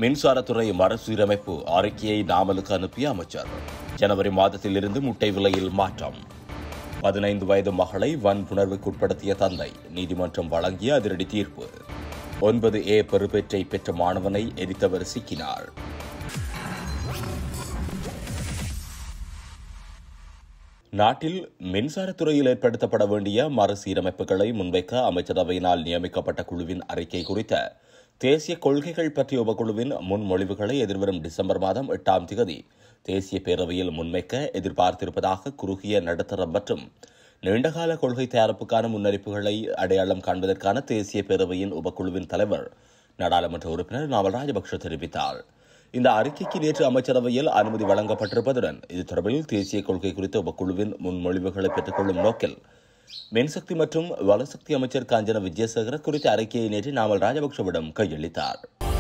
மின்சாரத்துறை மறுசீரமைப்பு அறிக்கையை நாமலுக்கு அனுப்பிய அமைச்சர். ஜனவரி மாதத்திலிருந்து முட்டை விலையில் மாற்றம். 15 வயது மகளை வன்புணர்வுக்குட்படுத்திய தந்தை, நீதிமன்றம் வழங்கிய அதிரடி தீர்ப்பு. 9A பெறுபேற்றை பெற்ற மாணவனை எரித்தவர் சிக்கினார். நாட்டில் மின்சாரத்துறையில் ஏற்படுத்தப்பட வேண்டிய மறுசீரமைப்புகளை முன்வைக்க அமைச்சரவையினால் நியமிக்கப்பட்ட குழுவின் அறிக்கை குறித்த தேசிய கொள்கைகள் பற்றிய உபக்குழுவின் முன்மொழிவுகளை எதிர்வரும் டிசம்பர் மாதம் 8ஆம் தேதி தேசிய பேரவையில் முன்வைக்க எதிர்பார்த்திருப்பதாக குறுகிய நடுத்தரம் மற்றும் நீண்டகால கொள்கை தயாரிப்புக்கான முன்னறிப்புகளை அடையாளம் காண்பதற்கான தேசிய பேரவையின் உபக்குழுவின் தலைவர் நாடாளுமன்ற உறுப்பினர் நாமல் ராஜபக்ஷ தெரிவித்தார். இந்த அறிக்கைக்கு நேற்று அமைச்சரவையில் அனுமதி வழங்கப்பட்டிருப்பதுடன் இது தொடர்பில் தேசிய கொள்கை குறித்த உபக்குழுவின் முன்மொழிவுகளை பெற்றுக்கொள்ளும் நோக்கில் மின்சக்தி மற்றும் வலுசக்தி அமைச்சர் காஞ்சன விஜயசேகர குறித்த அறிக்கையை நேற்று நாமல் ராஜபக்ஷவிடம் கையளித்தார்.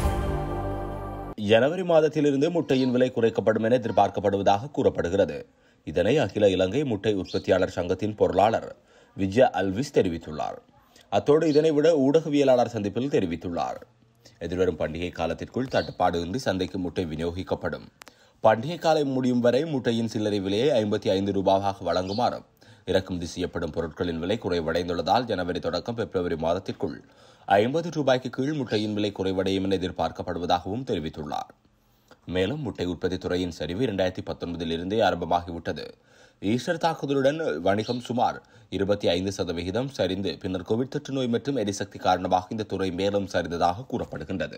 ஜனவரி மாதத்திலிருந்து முட்டையின் விலை குறைக்கப்படும் என எதிர்பார்க்கப்படுவதாக கூறப்படுகிறது. இதனை அகில இலங்கை முட்டை உற்பத்தியாளர் சங்கத்தின் பொருளாளர் விஜய அல்விஸ் தெரிவித்துள்ளார். அத்தோடு இதனை விட ஊடகவியலாளர் சந்திப்பில் தெரிவித்துள்ளார். எதிர்வரும் பண்டிகை காலத்திற்குள் தட்டுப்பாடு இன்றி சந்தைக்கு முட்டை விநியோகிக்கப்படும். பண்டிகை காலம் முடியும் வரை முட்டையின் சில்லறை விலையை 55 ரூபாவாக வழங்குமாறு இறக்குமதி செய்யப்படும் பொருட்களின் விலை குறைவடைந்துள்ளதால் ஜனவரி தொடக்கம் பிப்ரவரி மாதத்திற்குள் 50 ரூபாய்க்கு கீழ் முட்டையின் விலை குறைவடையும் என எதிர்பார்க்கப்படுவதாகவும் தெரிவித்துள்ளார். மேலும் முட்டை உற்பத்தி துறையின் சரிவு 2019 ஆரம்பமாகிவிட்டது. ஈஸ்டர் தாக்குதலுடன் வணிகம் சுமார் 25% சரிந்து பின்னர் கோவிட் தொற்று நோய் மற்றும் எரிசக்தி காரணமாக இந்த துறை மேலும் சரிந்ததாக கூறப்படுகின்றது.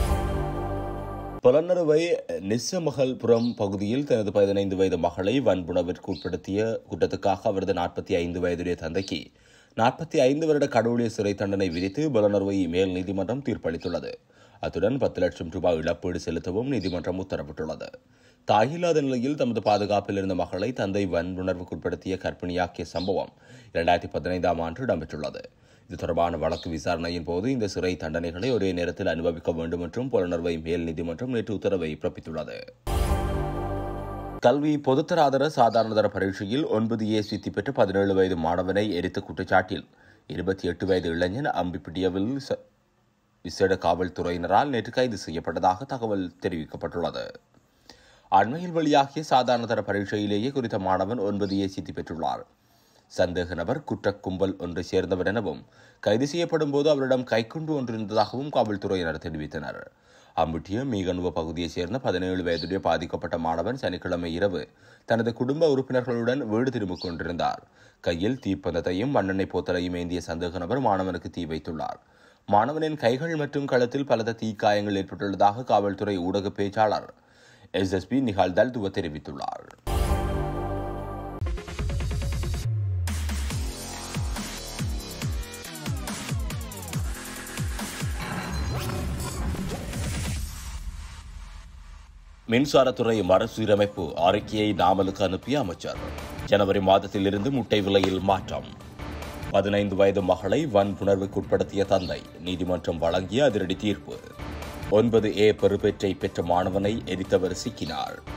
புலனறுவை நிஸ்ஸமகல்புரம் பகுதியில் தனது 15 வயது மகளை வன்புணர்விற்கு உட்படுத்திய குற்றத்துக்காக அவரது 45 வயதுடைய தந்தைக்கு 45 வருட கடூழிய சிறை தண்டனை விதித்து புலனறுவை மேல் நீதிமன்றம் தீர்ப்பளித்துள்ளது. அத்துடன் 10 லட்சம் ரூபாய் இழப்பீடு செலுத்தவும் நீதிமன்றம் உத்தரவிட்டுள்ளது. தாயில்லாத நிலையில் தமது பாதுகாப்பில் இருந்த மகளை தந்தை வன்புணர்வுக்குட்படுத்திய கர்ப்பிணியாக்கிய சம்பவம் 2015ஆம் ஆண்டு இடம்பெற்றுள்ளது. இது தொடர்பான வழக்கு விசாரணையின் போது இந்த சிறை தண்டனைகளை ஒரே நேரத்தில் அனுபவிக்க வேண்டும் என்றும் புலனறுவை மேல் நீதிமன்றம் நேற்று உத்தரவை பிறப்பித்துள்ளது. கல்வி பொதுத்தராதர சாதாரணதர பரீட்சையில் 9A சித்தி பெற்ற 17 வயது மாணவனை எரித்த குற்றச்சாட்டில் 28 வயது இளைஞன் அம்பிப்பிட்டியவில் விசேட காவல்துறையினரால் நேற்று கைது செய்யப்பட்டதாக தகவல் தெரிவிக்கப்பட்டுள்ளது. அண்மையில் வெளியாகிய சாதாரணதர பரீட்சையிலேயே குறித்த மாணவன் 9A சித்தி பெற்றுள்ளார். சந்தேக நபர் குற்ற கும்பல் ஒன்றை சேர்ந்தவர் எனவும் கைது செய்யப்படும் போது அவரிடம் கைக்குண்டு ஒன்று இருந்ததாகவும் காவல்துறையினர் தெரிவித்தனர். அம்பிட்டிய மீகனுவ பகுதியைச் சேர்ந்த 17 வயதுடைய பாதிக்கப்பட்ட மாணவன் சனிக்கிழமை இரவு தனது குடும்ப உறுப்பினர்களுடன் வீடு திரும்பிக் கொண்டிருந்தார். கையில் தீப்பந்தத்தையும் மண்ணெண்ணெய் போத்தலையும் ஏந்திய சந்தேக நபர் மாணவனுக்கு தீ வைத்துள்ளார். மாணவனின் கைகள் மற்றும் கழுத்தில் பலத்த தீக்காயங்கள் ஏற்பட்டுள்ளதாக காவல்துறை ஊடக பேச்சாளர் SSP நிகால்தால் துவ தெரிவித்துள்ளார். மின்சாரத்துறை மறுசீரமைப்பு அறிக்கையை நாமலுக்கு அனுப்பிய அமைச்சர். ஜனவரி மாதத்திலிருந்து முட்டை விலையில் மாற்றம். 15 வயது மகளை வன்புணர்வுக்குட்படுத்திய தந்தை, நீதிமன்றம் வழங்கிய அதிரடி தீர்ப்பு. 9A பெறுபேற்றை பெற்ற மாணவனை எரித்தவர் சிக்கினார்.